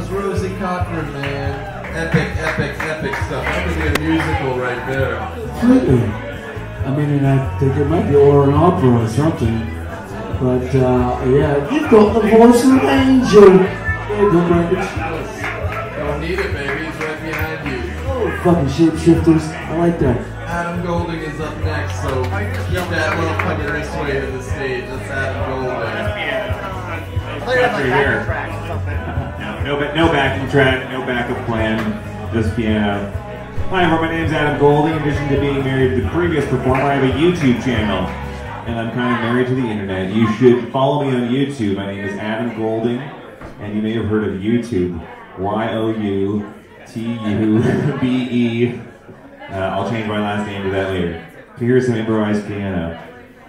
was Rosie Cochran, man. Epic stuff. That could be a musical right there. Completely. I mean, and I think it might be or an opera or something. But, yeah, you've got the voice of an angel. Hey, don't break it. Don't need it, baby. He's right behind you. Oh, fucking shapeshifters. I like that. Adam Golding is up next, so keep that love coming this way to the stage. That's Adam Golding. Play it like backing track or something. No backing track, no backup plan, just piano. Hi everyone, my name's Adam Golding. In addition to being married to the previous performer, I have a YouTube channel. And I'm kind of married to the internet. You should follow me on YouTube. My name is Adam Golding, and you may have heard of YouTube. YOUTUBE. I'll change my last name to that later. So here's some improvised piano.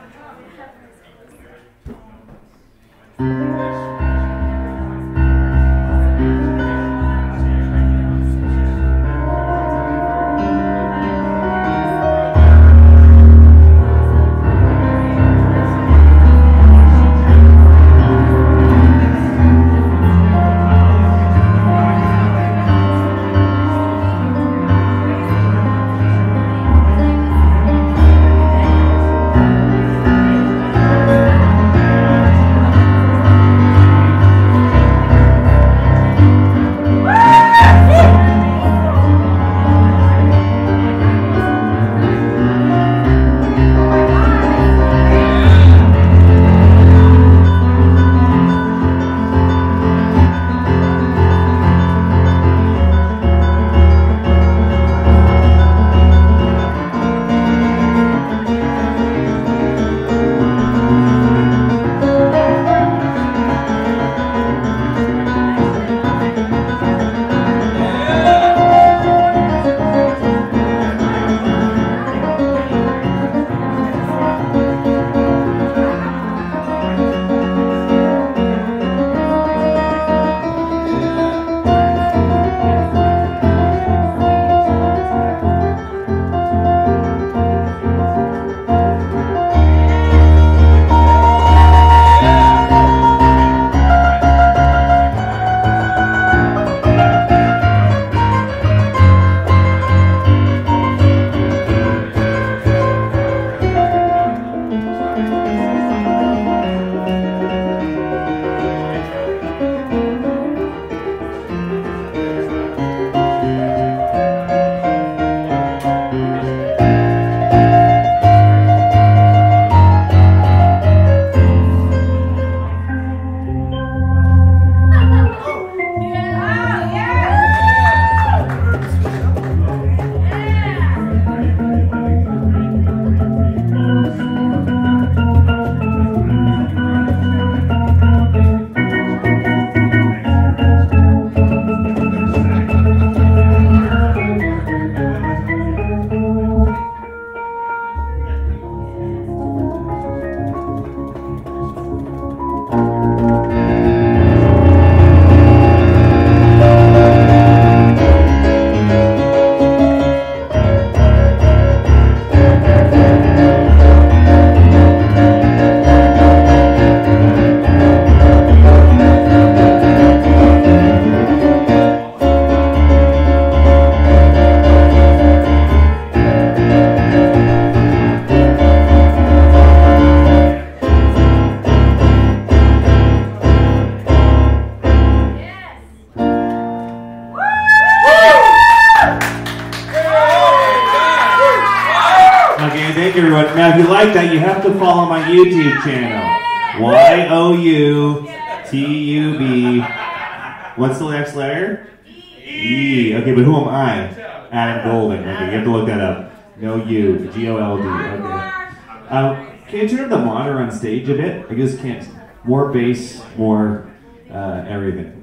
Everyone. Now, if you like that, you have to follow my YouTube channel. YOUTUB. What's the next letter? E. Okay, but who am I? Adam Golding. Okay, you have to look that up. No U. G-O-L-D. Okay. Can you turn up the monitor on stage a bit? I just can't. More bass, more everything.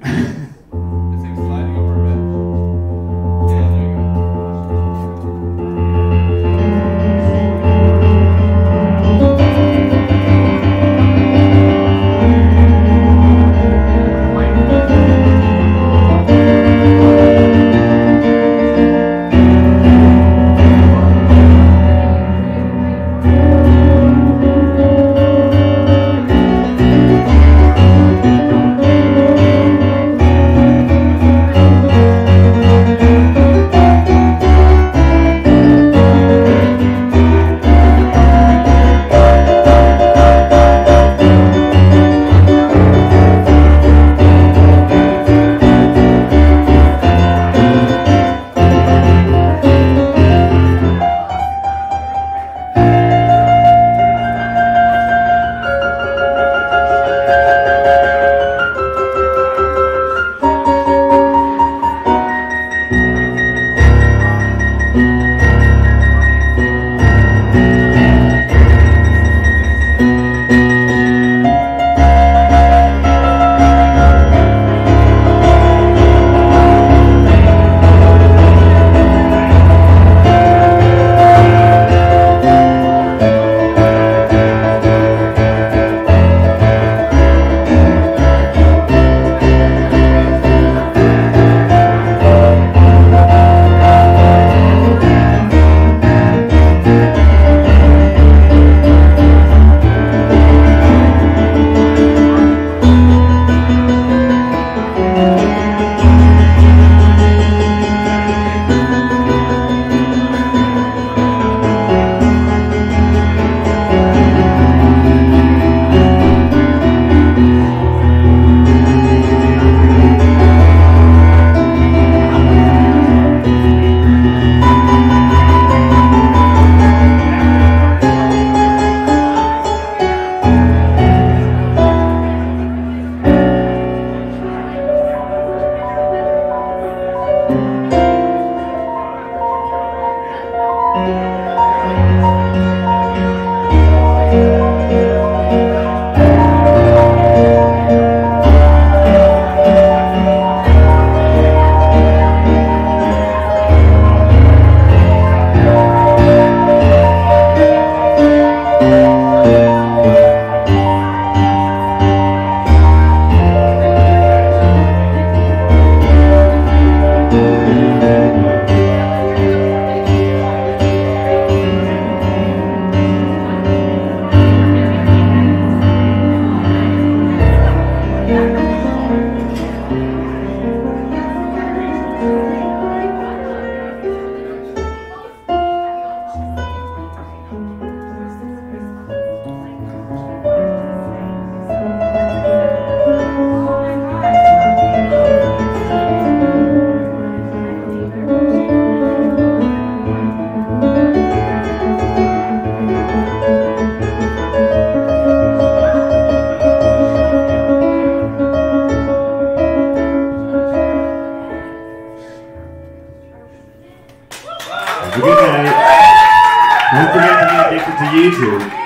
Good night. Don't forget to get addicted to YouTube.